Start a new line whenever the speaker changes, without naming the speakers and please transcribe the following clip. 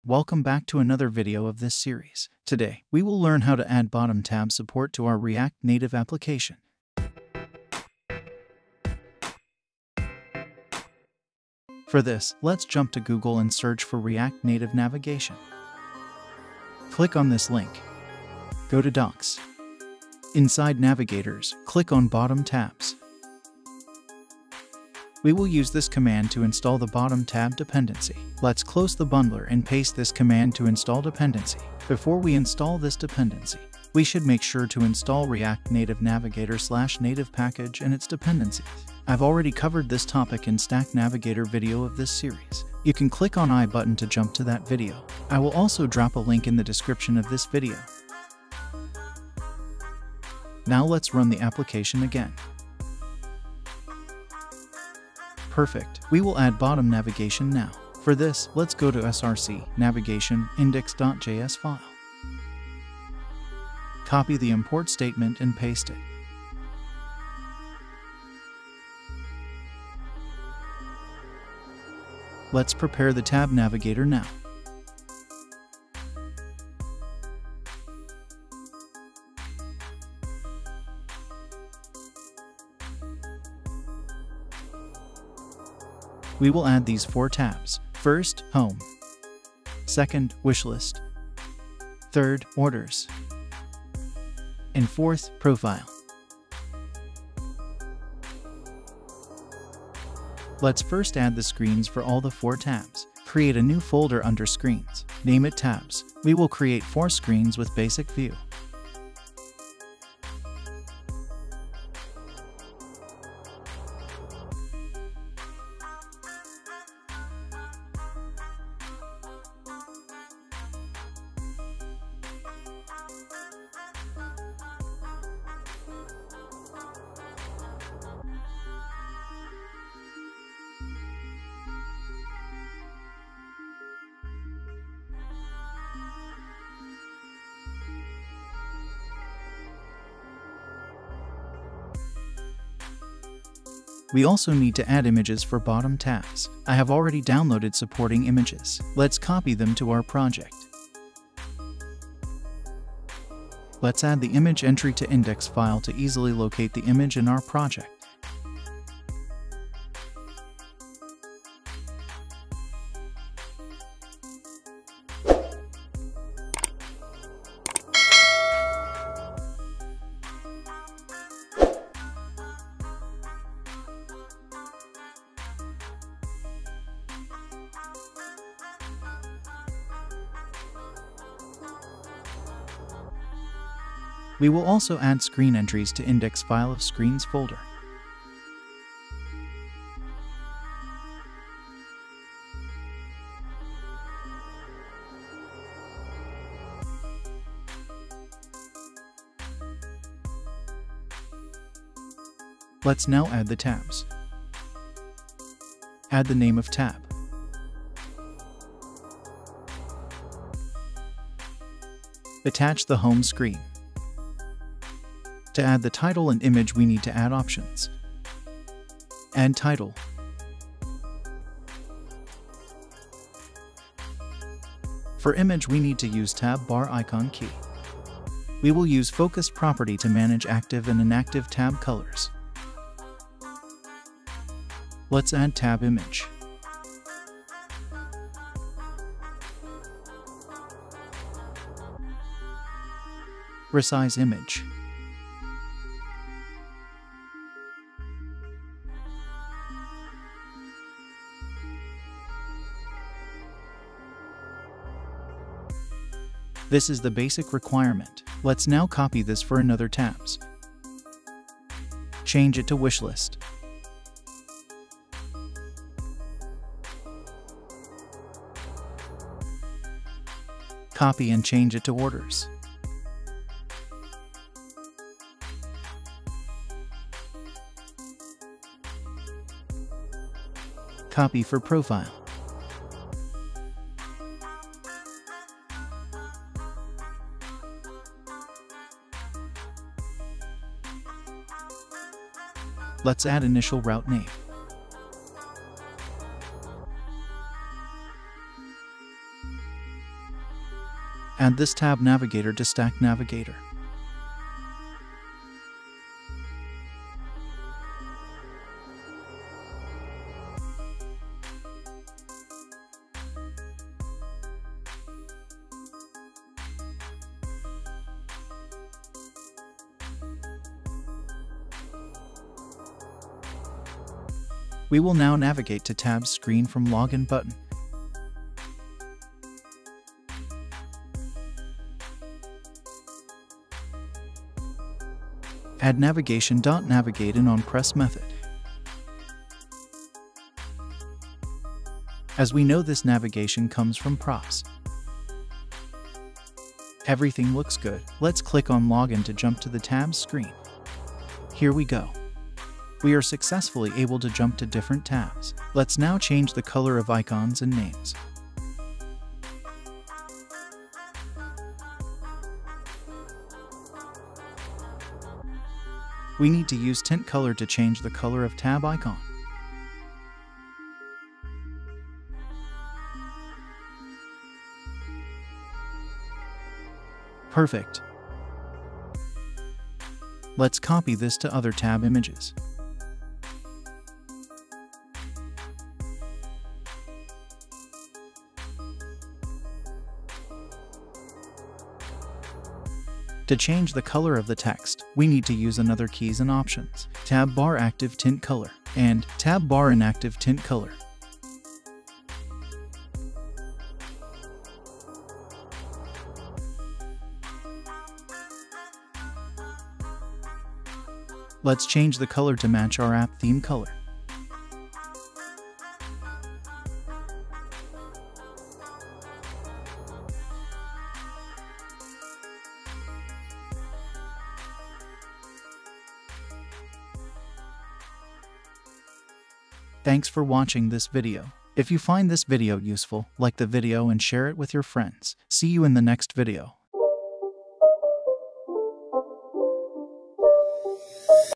welcome back to another video of this series. Today, we will learn how to add bottom tab support to our React Native application. For this, let's jump to Google and search for React Native navigation. Click on this link. Go to Docs. Inside Navigators, click on Bottom Tabs. We will use this command to install the bottom tab dependency. Let's close the bundler and paste this command to install dependency. Before we install this dependency, we should make sure to install React Native Navigator/native package and its dependencies. I've already covered this topic in Stack Navigator video of this series. You can click on I button to jump to that video. I will also drop a link in the description of this video. Now let's run the application again. Perfect. We will add bottom navigation now. For this, let's go to src navigation index.js file. Copy the import statement and paste it. Let's prepare the tab navigator now. We will add these 4 tabs. First, Home. Second, Wishlist. Third, Orders. And fourth, Profile. Let's first add the screens for all the 4 tabs. Create a new folder under Screens. Name it Tabs. We will create 4 screens with basic view. We also need to add images for bottom tabs. I have already downloaded supporting images. Let's copy them to our project. Let's add the image entry to index file to easily locate the image in our project. We will also add screen entries to index file of screens folder. Let's now add the tabs. Add the name of tab. Attach the home screen. To add the title and image, we need to add options. Add title. For image, we need to use tab bar icon key. We will use focus property to manage active and inactive tab colors. Let's add tab image. Resize image. This is the basic requirement. Let's now copy this for another tabs. Change it to Wishlist. Copy and change it to Orders. Copy for Profile. Let's add initial route name. Add this tab Navigator to stack Navigator. We will now navigate to tabs screen from Login button. Add navigation.navigate in on press method. As we know, this navigation comes from props. Everything looks good. Let's click on Login to jump to the tabs screen. Here we go. We are successfully able to jump to different tabs. Let's now change the color of icons and names. We need to use tint color to change the color of tab icon. Perfect. Let's copy this to other tab images. To change the color of the text, we need to use another keys and options, tab bar active tint color and tab bar inactive tint color. Let's change the color to match our app theme color. Thanks for watching this video. If you find this video useful, like the video and share it with your friends. See you in the next video.